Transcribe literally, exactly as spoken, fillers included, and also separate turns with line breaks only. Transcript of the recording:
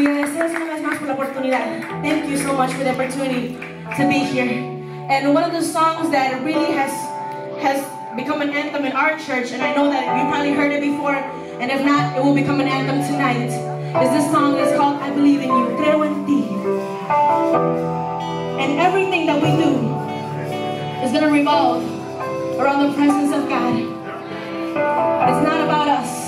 Y agradecemos una vez más por la oportunidad. Thank you so much for the opportunity to be here. And one of the songs that really has has become an anthem in our church, and I know that you probably heard it before, and if not, it will become an anthem tonight, is this song that's called I Believe in You, Creo en Ti. And everything that we do is going to revolve around the presence of God. It's not about us.